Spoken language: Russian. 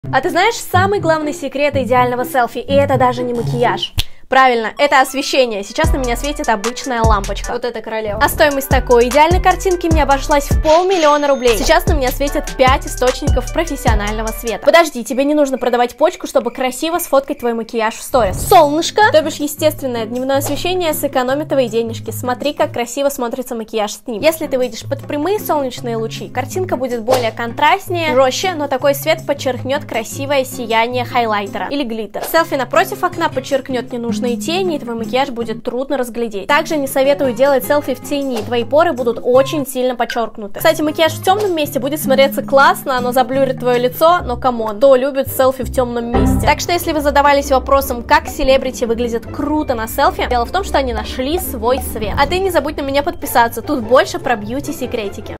А ты знаешь самый главный секрет идеального селфи? И это даже не макияж. Правильно, это освещение. Сейчас на меня светит обычная лампочка. Вот это королева. А стоимость такой идеальной картинки мне обошлась в 500 000 рублей. Сейчас на меня светят 5 источников профессионального света. Подожди, тебе не нужно продавать почку, чтобы красиво сфоткать твой макияж в сторис. Солнышко, то бишь естественное дневное освещение, сэкономит твои денежки. Смотри, как красиво смотрится макияж с ним. Если ты выйдешь под прямые солнечные лучи, картинка будет более контрастнее, жестче, но такой свет подчеркнет красивое сияние хайлайтера или глиттер. Селфи напротив окна подчеркнет ненужные тени, и твой макияж будет трудно разглядеть. Также не советую делать селфи в тени, твои поры будут очень сильно подчеркнуты. Кстати, макияж в темном месте будет смотреться классно, оно заблюрит твое лицо, но камон, кто любит селфи в темном месте? Так что, если вы задавались вопросом, как селебрити выглядят круто на селфи, дело в том, что они нашли свой свет. А ты не забудь на меня подписаться, тут больше про бьюти секретики.